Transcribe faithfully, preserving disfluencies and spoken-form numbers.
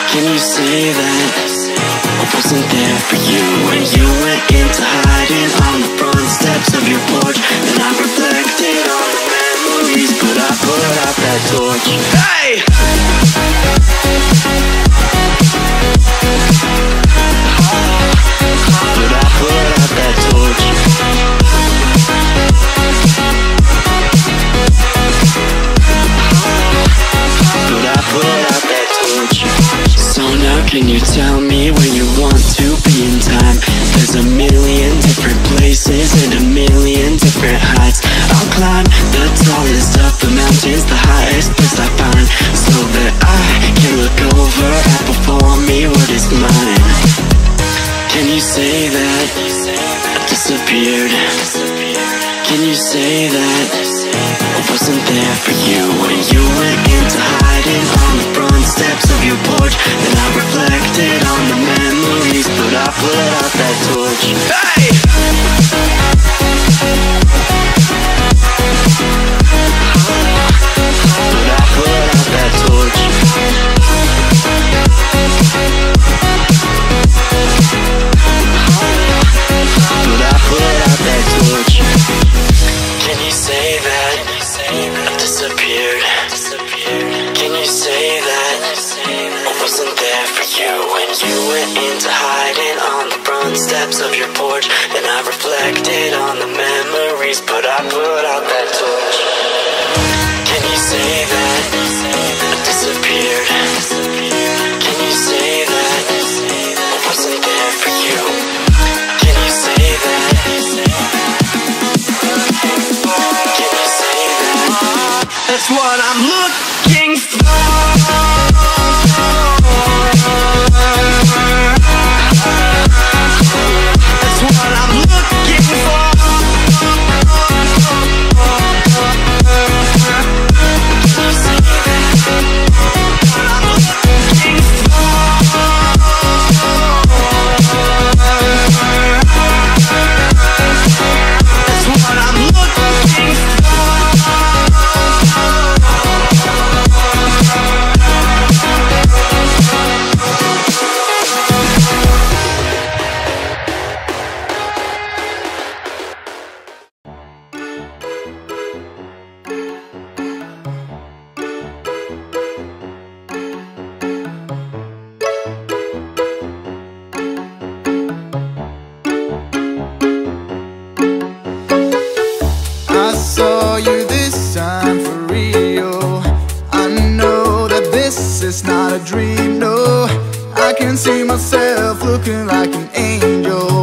Can you say that I wasn't there for you when you went into hiding on the front steps of your porch? And I reflected on the memories, but I put out that torch. Hey! But I put out that torch. But I put out that torch. So now can you tell me where you want to be in time? There's a million different places and a million different heights. I'll climb the tallest of the mountains, the highest place I find, so that I can look over and before me what is mine. Can you say that I disappeared? Can you say that I wasn't there for you when you went into hiding on the front steps of your porch? And I reflected on the memories, but I put out that torch. Hey! But I put out that torch. But I put out that torch. Can you say that I disappeared? Can you say that I wasn't there for you when you went into hiding on the front steps of your porch? And I reflected on the memories, but I put out that torch. Can you say that I disappeared? Can you say that I wasn't there for you? Can you say that? Can you say that? That's what I'm looking for. That's what I'm looking for. Can you say that? I'm looking for. That's what I'm looking for. I saw you this time for real. I know that this is not a dream, no. I can see myself looking like an angel.